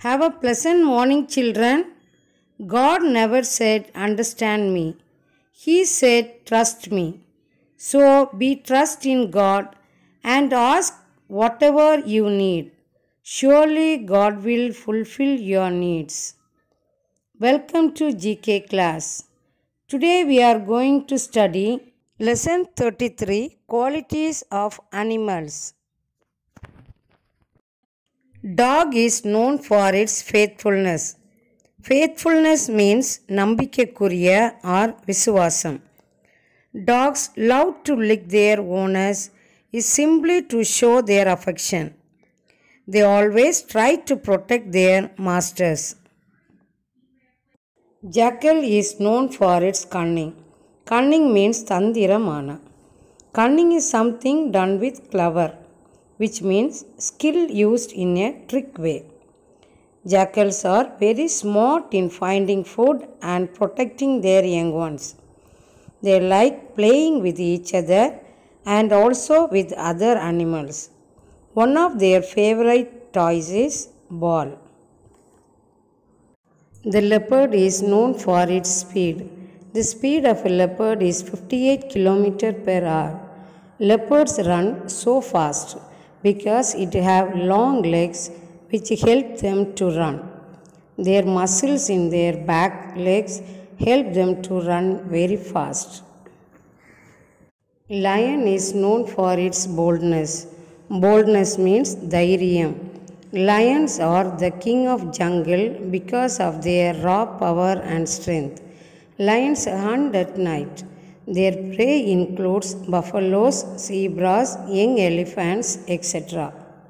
Have a pleasant morning, children. God never said, understand me. He said, trust me. So be trust in God and ask whatever you need. Surely God will fulfill your needs. Welcome to GK class. Today we are going to study lesson 33, Qualities of Animals. Dog is known for its faithfulness. Faithfulness means நம்பிக்கைக்குரிய or விசுவாசம். Dogs love to lick their owners is simply to show their affection. They always try to protect their masters. Jackal is known for its cunning. Cunning means தந்திரமான. Cunning is something done with clever, which means skill used in a trick way. Jackals are very smart in finding food and protecting their young ones. They like playing with each other and also with other animals. One of their favorite toys is ball. The leopard is known for its speed. The speed of a leopard is 58 km per hour. Leopards run so fast because it have long legs which help them to run. Their muscles in their back legs help them to run very fast. Lion is known for its boldness. Boldness means தைரியம். Lions are the king of jungle because of their raw power and strength. Lions hunt at night. Their prey includes buffaloes, zebras, young elephants, etc.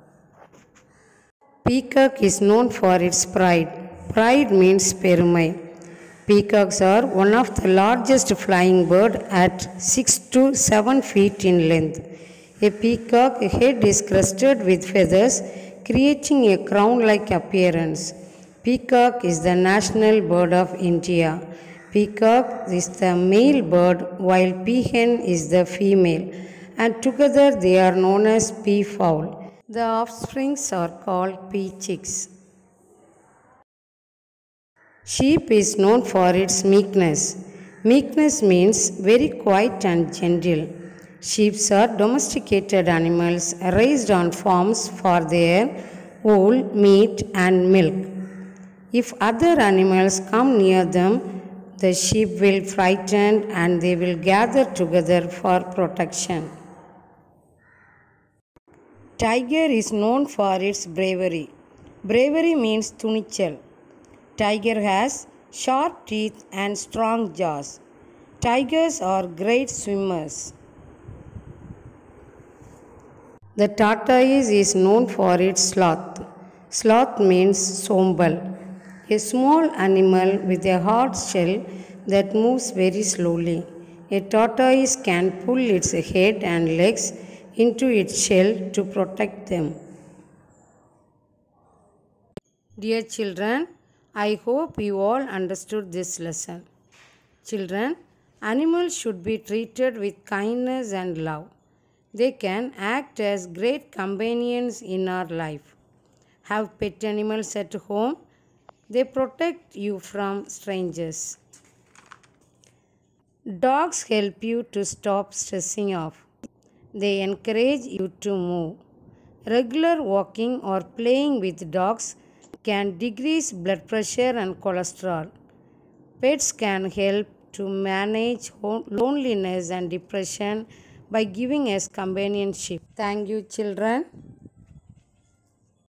Peacock is known for its pride. Pride means பெருமை. Peacocks are one of the largest flying bird at 6 to 7 feet in length. A peacock head is crested with feathers, creating a crown-like appearance. Peacock is the national bird of India. Peacock is the male bird while peahen is the female, and together they are known as peafowl. The offsprings are called peachicks. Sheep is known for its meekness. Meekness means very quiet and gentle. Sheep are domesticated animals raised on farms for their wool, meat, and milk. If other animals come near them, the sheep will frighten and they will gather together for protection. Tiger is known for its bravery. Bravery means துணிச்சல். Tiger has sharp teeth and strong jaws. Tigers are great swimmers. The tortoise is known for its sloth. Sloth means sombal, a small animal with a hard shell that moves very slowly. A tortoise can pull its head and legs into its shell to protect them. Dear children, I hope you all understood this lesson. Children, animals should be treated with kindness and love. They can act as great companions in our life. Have pet animals at home. They protect you from strangers. Dogs help you to stop stressing off. They encourage you to move. Regular walking or playing with dogs can decrease blood pressure and cholesterol. Pets can help to manage loneliness and depression by giving us companionship. Thank you, children.